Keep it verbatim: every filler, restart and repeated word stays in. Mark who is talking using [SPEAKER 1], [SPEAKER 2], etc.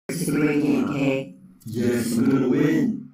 [SPEAKER 1] It's a great game, okay?
[SPEAKER 2] Yes, I'm gonna win.